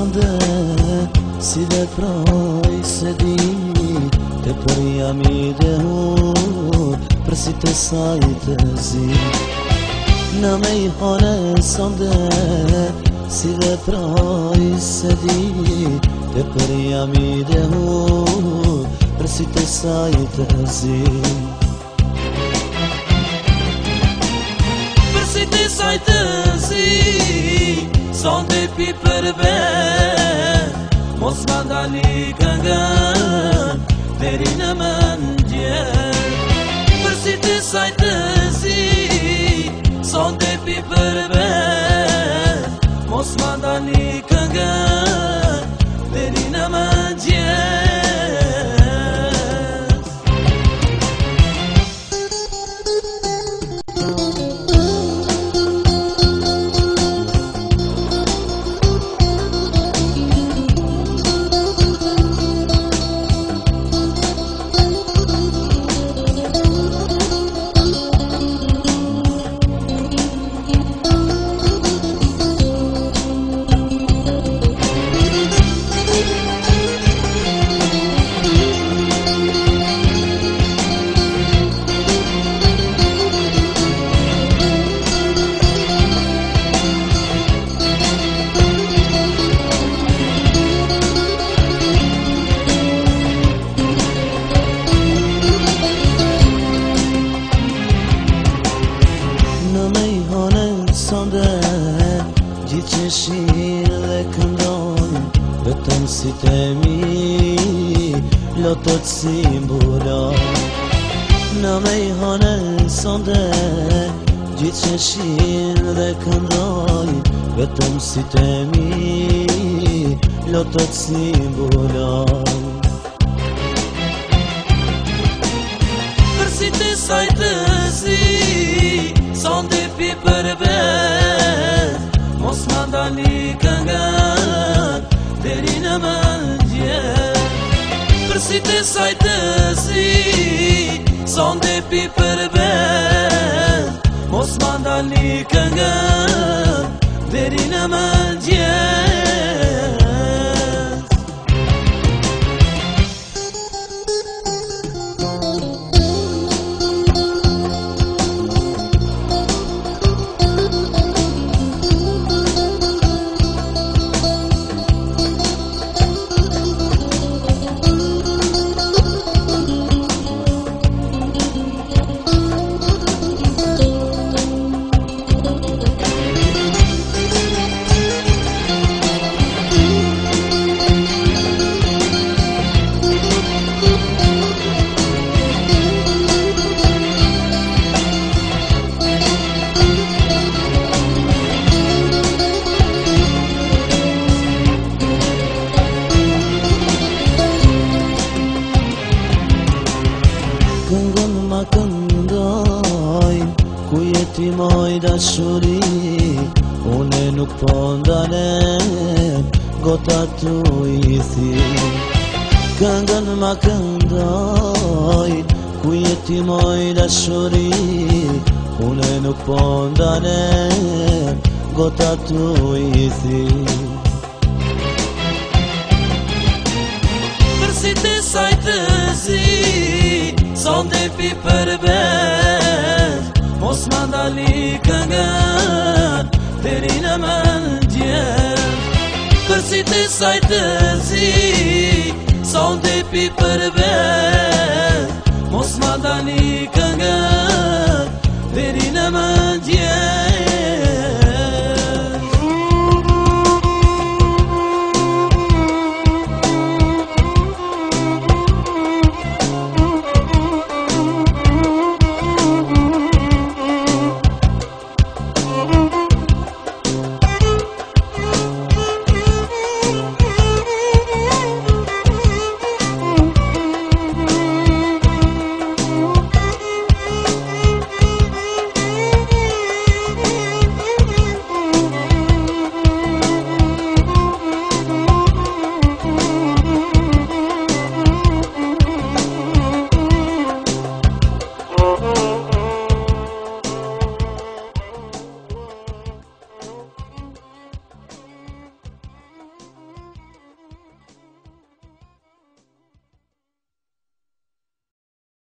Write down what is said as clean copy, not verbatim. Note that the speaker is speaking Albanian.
sonde si dhe proj se di te për jam i dehur për si të saj të zi në me i hone sonde si dhe proj se di te për jam i dehur për si të saj të zi për si të saj të zi sonde pi për vet mos ma ndali këngën deri në mëngjes për si të saj të zi sonde pi për vet mos ma ndali këngën deri në mëngjes gjithë që shirë dhe këndojnë vetëm si temi lotët si mbulon në me i honen sonde gjithë që shirë dhe këndojnë vetëm si temi lotët si mbulon për si të saj të zi sonde pi për vet mos ma ndali këngën deri në mëngjes për si të saj të zi sonde pi për vet mos ma ndali këngën deri në mëngjes këngën ma këndojnë ku jeti moj dashuri une nuk po ndalem gota tu i thi këngën ma këndojnë ku jeti moj dashuri une nuk po ndalem gota tu i thi për si të saj të zi sonde pi për vet mos ma ndali këngën deri në mëngjes për si të saj të zi sonde pi për vet mos ma ndali këngën deri në mëngjes